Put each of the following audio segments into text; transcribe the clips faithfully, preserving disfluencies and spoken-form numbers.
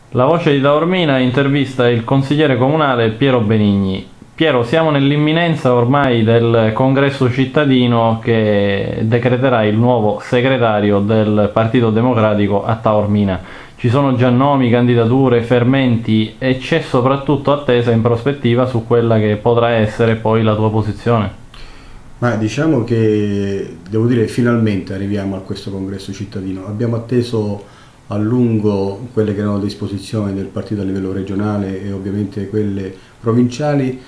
La voce di Taormina intervista il consigliere comunale Piero Benigni. Piero, siamo nell'imminenza ormai del congresso cittadino che decreterà il nuovo segretario del Partito Democratico a Taormina. Ci sono già nomi, candidature, fermenti e c'è soprattutto attesa in prospettiva su quella che potrà essere poi la tua posizione. Ma diciamo che, devo dire, finalmente arriviamo a questo congresso cittadino. Abbiamo atteso a lungo quelle che erano le disposizioni del partito a livello regionale e ovviamente quelle provinciali.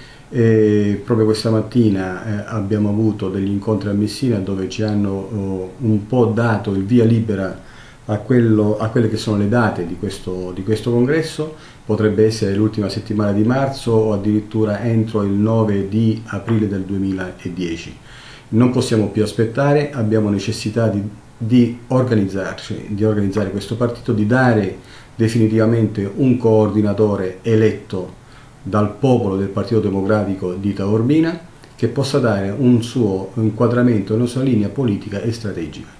E proprio questa mattina eh, abbiamo avuto degli incontri a Messina dove ci hanno oh, un po' dato il via libera a, quello, a quelle che sono le date di questo, di questo congresso. Potrebbe essere l'ultima settimana di marzo o addirittura entro il nove di aprile del duemiladieci. Non possiamo più aspettare, abbiamo necessità di, di organizzarci, di organizzare questo partito, di dare definitivamente un coordinatore eletto dal popolo del Partito Democratico di Taormina che possa dare un suo inquadramento, una sua linea politica e strategica.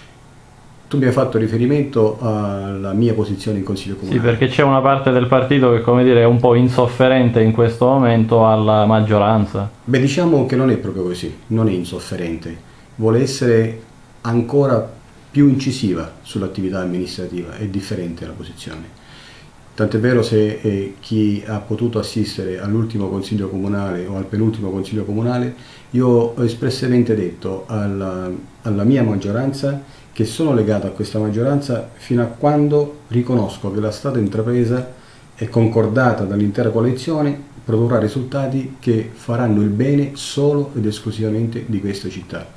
Tu mi hai fatto riferimento alla mia posizione in Consiglio Comunale. Sì, perché c'è una parte del partito che, come dire, è un po' insofferente in questo momento alla maggioranza. Beh, diciamo che non è proprio così, non è insofferente, vuole essere ancora più incisiva sull'attività amministrativa, è differente la posizione. Tant'è vero se eh, chi ha potuto assistere all'ultimo Consiglio Comunale o al penultimo Consiglio Comunale, io ho espressamente detto alla, alla mia maggioranza che sono legato a questa maggioranza fino a quando riconosco che la strada intrapresa e concordata dall'intera coalizione produrrà risultati che faranno il bene solo ed esclusivamente di questa città.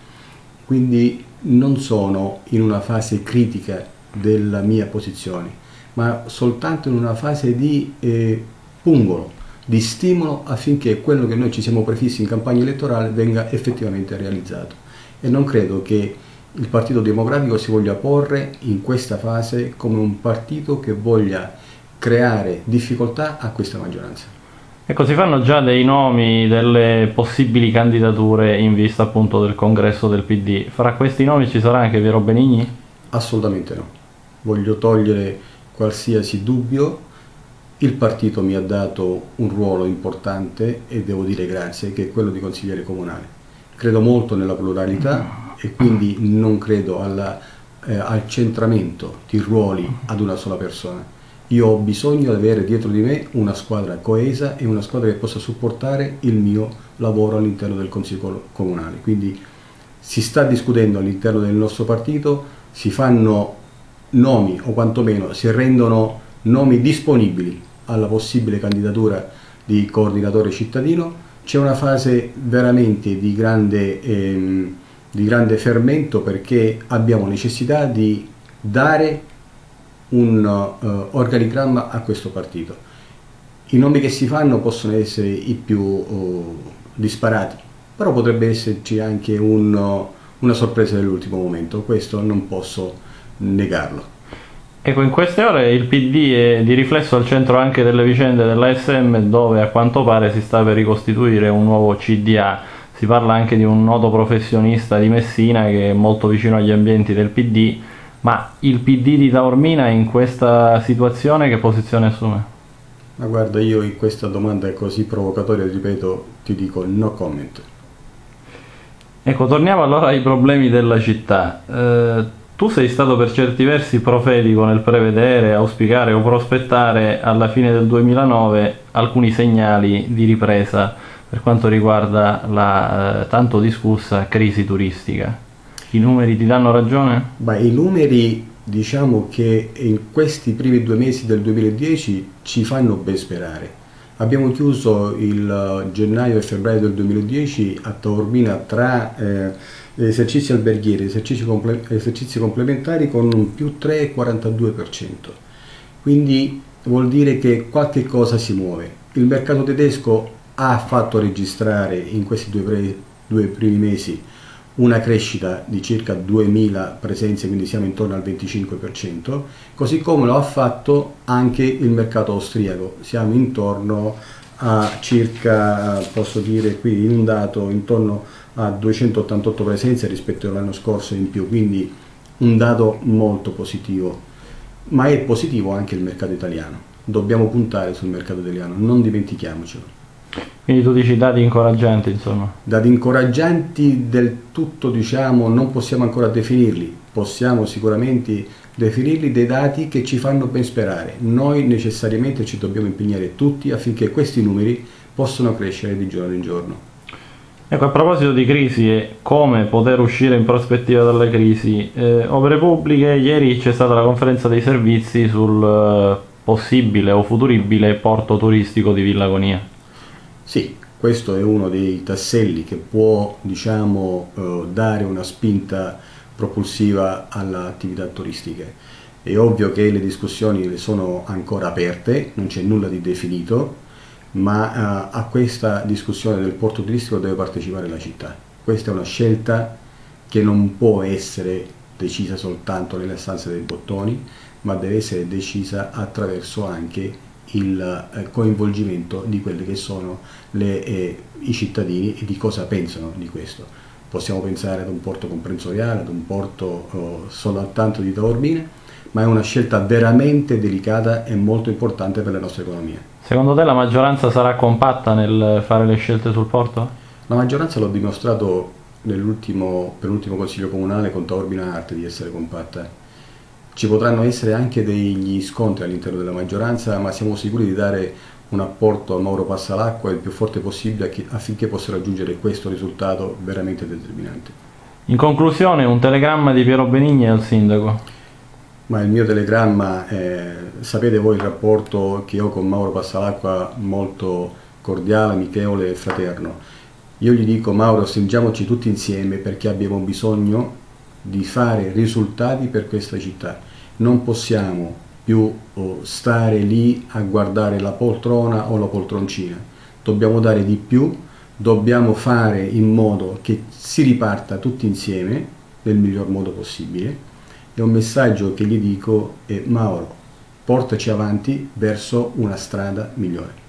Quindi non sono in una fase critica della mia posizione, ma soltanto in una fase di eh, pungolo, di stimolo affinché quello che noi ci siamo prefissi in campagna elettorale venga effettivamente realizzato. E non credo che il Partito Democratico si voglia porre in questa fase come un partito che voglia creare difficoltà a questa maggioranza. Ecco, si fanno già dei nomi delle possibili candidature in vista appunto del congresso del P D. Fra questi nomi ci sarà anche Piero Benigni? Assolutamente no. Voglio togliere qualsiasi dubbio. Il partito mi ha dato un ruolo importante e devo dire grazie, che è quello di consigliere comunale. Credo molto nella pluralità e quindi non credo alla, eh, al centramento di ruoli ad una sola persona. Io ho bisogno di avere dietro di me una squadra coesa e una squadra che possa supportare il mio lavoro all'interno del Consiglio Comunale. Quindi si sta discutendo all'interno del nostro partito, si fanno nomi o quantomeno si rendono nomi disponibili alla possibile candidatura di coordinatore cittadino. C'è una fase veramente di grande, ehm, di grande fermento perché abbiamo necessità di dare un uh, organigramma a questo partito. I nomi che si fanno possono essere i più uh, disparati, però potrebbe esserci anche un, uh, una sorpresa dell'ultimo momento, questo non posso negarlo. Ecco, in queste ore il P D è di riflesso al centro anche delle vicende dell'A S M, dove a quanto pare si sta per ricostituire un nuovo C D A. Si parla anche di un noto professionista di Messina che è molto vicino agli ambienti del P D, ma il P D di Taormina in questa situazione che posizione assume? Ma guarda, io in questa domanda così provocatoria, ripeto, ti dico no comment. Ecco, torniamo allora ai problemi della città. Eh, tu sei stato per certi versi profetico nel prevedere, auspicare o prospettare alla fine del duemilanove alcuni segnali di ripresa per quanto riguarda la eh, tanto discussa crisi turistica. I numeri ti danno ragione? Beh, i numeri, diciamo che in questi primi due mesi del duemiladieci ci fanno ben sperare. Abbiamo chiuso il gennaio e febbraio del duemiladieci a Taormina tra eh, esercizi alberghieri e esercizi, comple esercizi complementari con un più tre virgola quarantadue per cento. Quindi vuol dire che qualche cosa si muove. Il mercato tedesco ha fatto registrare in questi due, pre due primi mesi una crescita di circa duemila presenze, quindi siamo intorno al venticinque per cento, così come lo ha fatto anche il mercato austriaco, siamo intorno a circa, posso dire qui in un dato, intorno a duecentottantotto presenze rispetto all'anno scorso in più, quindi un dato molto positivo. ma è positivo anche il mercato italiano. Dobbiamo puntare sul mercato italiano, non dimentichiamocelo. Quindi tu dici dati incoraggianti, insomma. Dati incoraggianti del tutto, diciamo, non possiamo ancora definirli, possiamo sicuramente definirli dei dati che ci fanno ben sperare. Noi necessariamente ci dobbiamo impegnare tutti affinché questi numeri possano crescere di giorno in giorno. Ecco, a proposito di crisi e come poter uscire in prospettiva dalle crisi, eh, opere pubbliche, ieri c'è stata la conferenza dei servizi sul eh, possibile o futuribile porto turistico di Villa Gonia. Sì, questo è uno dei tasselli che può, diciamo, eh, dare una spinta propulsiva alle attività turistiche. È ovvio che le discussioni sono ancora aperte, non c'è nulla di definito, ma uh, a questa discussione del porto turistico deve partecipare la città. Questa è una scelta che non può essere decisa soltanto nelle stanze dei bottoni, ma deve essere decisa attraverso anche il eh, coinvolgimento di quelli che sono le, eh, i cittadini e di cosa pensano di questo. Possiamo pensare ad un porto comprensoriale, ad un porto oh, soltanto di Taormina, ma è una scelta veramente delicata e molto importante per la nostra economia. Secondo te la maggioranza sarà compatta nel fare le scelte sul porto? La maggioranza l'ho dimostrato nell'ultimo, per l'ultimo consiglio comunale con Taormina Arte di essere compatta. Ci potranno essere anche degli scontri all'interno della maggioranza, ma siamo sicuri di dare un apporto a Mauro Passalacqua il più forte possibile affinché possa raggiungere questo risultato veramente determinante. In conclusione, un telegramma di Piero Benigni al sindaco. Ma il mio telegramma, eh, sapete voi il rapporto che ho con Mauro Passalacqua, molto cordiale, amichevole e fraterno. Io gli dico: Mauro, stringiamoci tutti insieme perché abbiamo bisogno di fare risultati per questa città. Non possiamo più oh, stare lì a guardare la poltrona o la poltroncina. Dobbiamo dare di più, dobbiamo fare in modo che si riparta tutti insieme nel miglior modo possibile. E un messaggio che gli dico è: Mauro, portaci avanti verso una strada migliore.